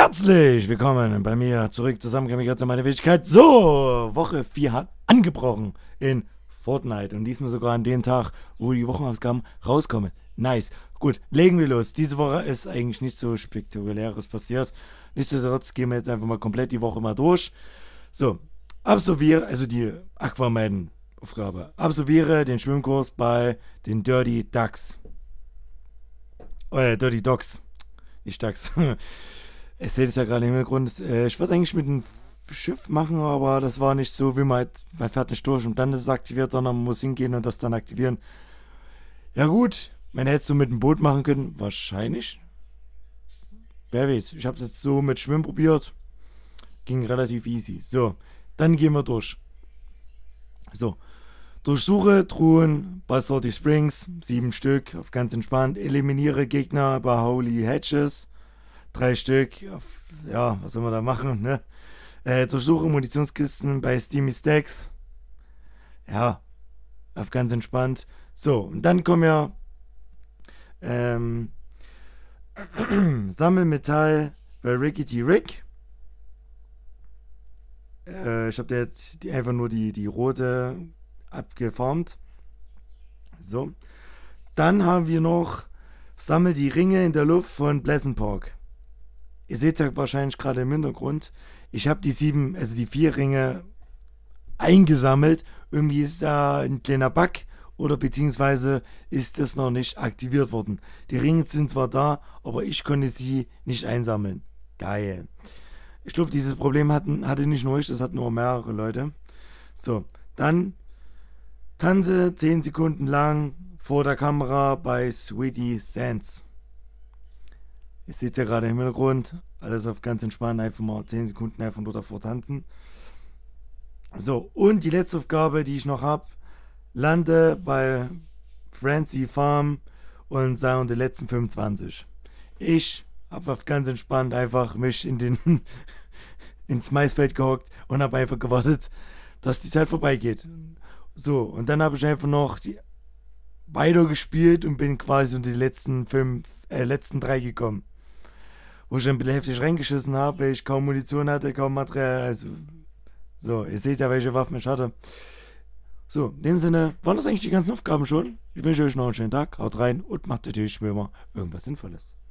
Herzlich willkommen bei mir zurück zusammen zu meiner Fähigkeit. So, Woche 4 hat angebrochen in Fortnite und diesmal sogar an den Tag, wo die Wochenausgaben rauskommen. Nice. Gut, legen wir los. Diese Woche ist eigentlich nicht so spektakuläres passiert. Nichtsdestotrotz gehen wir jetzt einfach mal komplett die Woche mal durch. So, absolviere, also die Aquaman-Aufgabe. Absolviere den Schwimmkurs bei den Dirty Ducks. Dirty Dogs. Nicht Ducks. Ich sehe das ja gerade im Hintergrund. Ich würde eigentlich mit einem Schiff machen, aber das war nicht so, wie man fährt nicht durch und dann ist es aktiviert, sondern man muss hingehen und das dann aktivieren. Ja gut, man hätte es so mit dem Boot machen können. Wahrscheinlich. Wer weiß. Ich habe es jetzt so mit Schwimmen probiert. Ging relativ easy. So, dann gehen wir durch. So. Durchsuche Truhen bei Salty Springs, 7 Stück, auf ganz entspannt. Eliminiere Gegner bei Holy Hedges, 3 Stück. Ja, was soll man da machen, ne? Durchsuche Munitionskisten bei Steamy Stacks. Ja, auf ganz entspannt. So, und dann kommen wir Sammel Metall bei Rickety Rick. Ich habe da jetzt einfach nur die rote abgeformt. So. Dann haben wir noch Sammel die Ringe in der Luft von Pleasant Park. Ihr seht ja wahrscheinlich gerade im Hintergrund. Ich habe die 4 Ringe eingesammelt. Irgendwie ist da ein kleiner Bug oder beziehungsweise ist das noch nicht aktiviert worden. Die Ringe sind zwar da, aber ich konnte sie nicht einsammeln. Geil. Ich glaube, dieses Problem hatte nicht nur ich, das hatten nur mehrere Leute. So, dann tanze 10 Sekunden lang vor der Kamera bei Sweetie Sands. Ihr seht ja gerade im Hintergrund, alles auf ganz entspannt, einfach mal 10 Sekunden einfach nur davor tanzen. So, und die letzte Aufgabe, die ich noch habe, lande bei Francie Farm und sei unter den letzten 25. Ich habe auf ganz entspannt einfach mich ins Maisfeld gehockt und habe einfach gewartet, dass die Zeit vorbeigeht. So, und dann habe ich einfach noch weiter gespielt und bin quasi unter die letzten 3 gekommen. Wo ich ein bisschen heftig reingeschissen habe, weil ich kaum Munition hatte, kaum Material. Also, so, ihr seht ja, welche Waffen ich hatte. So, in dem Sinne, waren das eigentlich die ganzen Aufgaben schon? Ich wünsche euch noch einen schönen Tag, haut rein und macht natürlich wie immer irgendwas Sinnvolles.